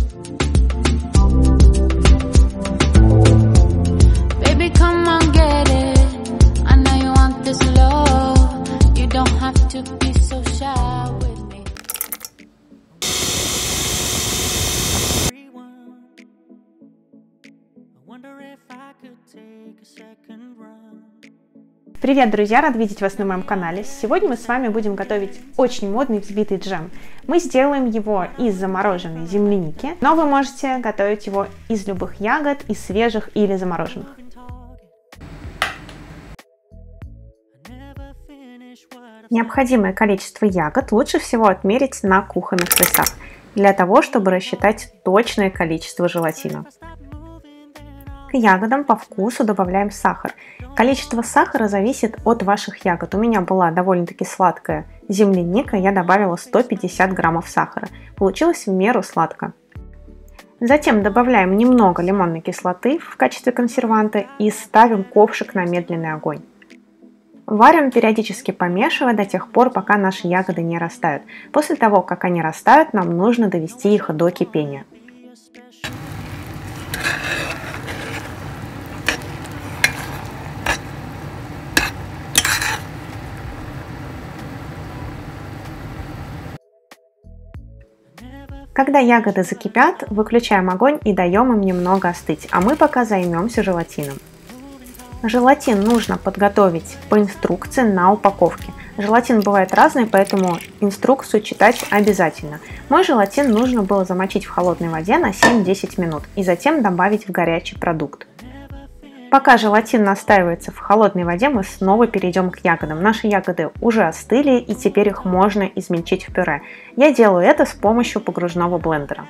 Baby, come on, get it. I know you want this love. You don't have to be so shy with me. Привет, друзья! Рад видеть вас на моем канале. Сегодня мы с вами будем готовить очень модный взбитый джем. Мы сделаем его из замороженной земляники, но вы можете готовить его из любых ягод, из свежих или замороженных. Необходимое количество ягод лучше всего отмерить на кухонных весах, для того, чтобы рассчитать точное количество желатина. К ягодам по вкусу добавляем сахар. Количество сахара зависит от ваших ягод. У меня была довольно-таки сладкая земляника, я добавила 150 граммов сахара. Получилось в меру сладко. Затем добавляем немного лимонной кислоты в качестве консерванта и ставим ковшик на медленный огонь. Варим, периодически помешивая до тех пор, пока наши ягоды не растают. После того, как они растают, нам нужно довести их до кипения. Когда ягоды закипят, выключаем огонь и даем им немного остыть, а мы пока займемся желатином. Желатин нужно подготовить по инструкции на упаковке. Желатин бывает разный, поэтому инструкцию читать обязательно. Мой желатин нужно было замочить в холодной воде на 7-10 минут и затем добавить в горячий продукт. Пока желатин настаивается в холодной воде, мы снова перейдем к ягодам. Наши ягоды уже остыли, и теперь их можно измельчить в пюре. Я делаю это с помощью погружного блендера.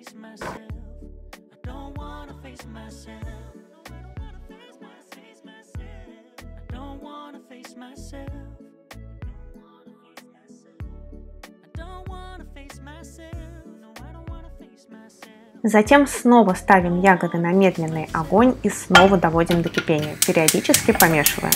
Затем снова ставим ягоды на медленный огонь и снова доводим до кипения, периодически помешивая.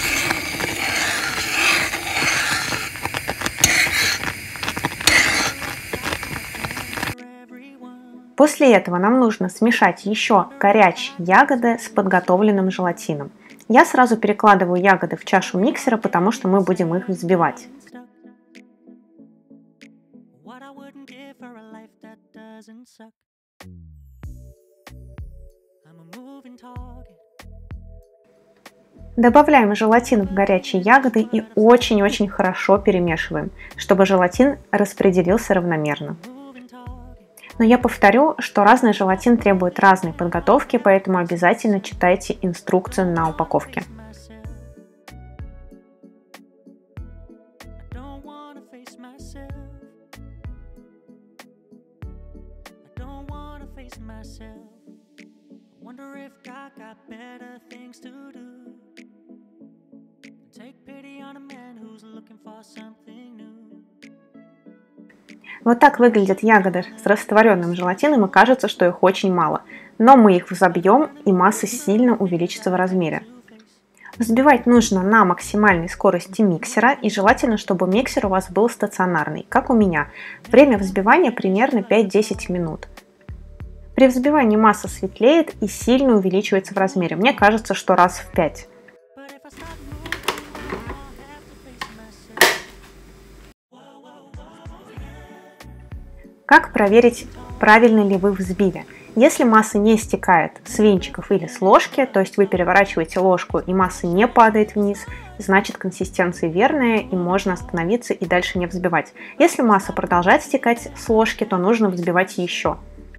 После этого нам нужно смешать еще горячие ягоды с подготовленным желатином. Я сразу перекладываю ягоды в чашу миксера, потому что мы будем их взбивать. Добавляем желатин в горячие ягоды и очень-очень хорошо перемешиваем, чтобы желатин распределился равномерно. Но я повторю, что разный желатин требует разной подготовки, поэтому обязательно читайте инструкцию на упаковке. Вот так выглядят ягоды с растворенным желатином, и кажется, что их очень мало. Но мы их взобьем, и масса сильно увеличится в размере. Взбивать нужно на максимальной скорости миксера, и желательно, чтобы миксер у вас был стационарный, как у меня. Время взбивания примерно 5-10 минут. При взбивании масса светлеет и сильно увеличивается в размере. Мне кажется, что раз в 5. Как проверить, правильно ли вы в взбиве? Если масса не стекает с венчиков или с ложки, то есть вы переворачиваете ложку и масса не падает вниз, значит консистенция верная и можно остановиться и дальше не взбивать. Если масса продолжает стекать с ложки, то нужно взбивать еще.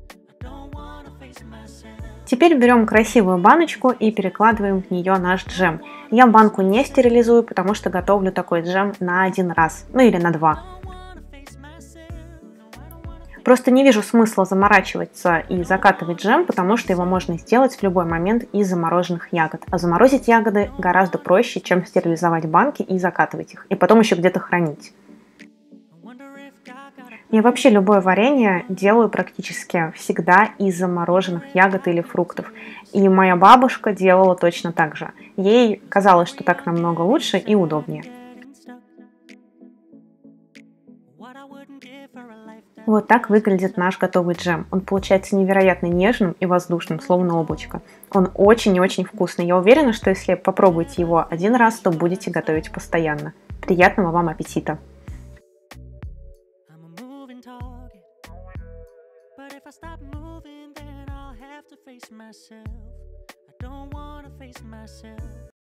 Теперь берем красивую баночку и перекладываем в нее наш джем. Я банку не стерилизую, потому что готовлю такой джем на один раз, ну или на 2. Просто не вижу смысла заморачиваться и закатывать джем, потому что его можно сделать в любой момент из замороженных ягод. А заморозить ягоды гораздо проще, чем стерилизовать банки и закатывать их, и потом еще где-то хранить. Я вообще любое варенье делаю практически всегда из замороженных ягод или фруктов. И моя бабушка делала точно так же. Ей казалось, что так намного лучше и удобнее. Вот так выглядит наш готовый джем. Он получается невероятно нежным и воздушным, словно облачко. Он очень и очень вкусный. Я уверена, что если попробуете его один раз, то будете готовить постоянно. Приятного вам аппетита! I'm a moving target, but if I stop moving, then I'll have to face myself. I don't wanna face myself.